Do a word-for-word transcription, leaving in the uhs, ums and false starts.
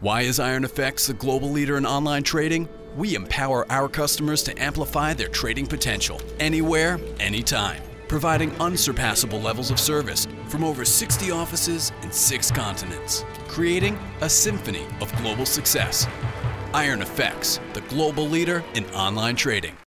Why is IronFX the global leader in online trading? We empower our customers to amplify their trading potential anywhere, anytime, providing unsurpassable levels of service from over sixty offices in six continents, creating a symphony of global success. IronFX, the global leader in online trading.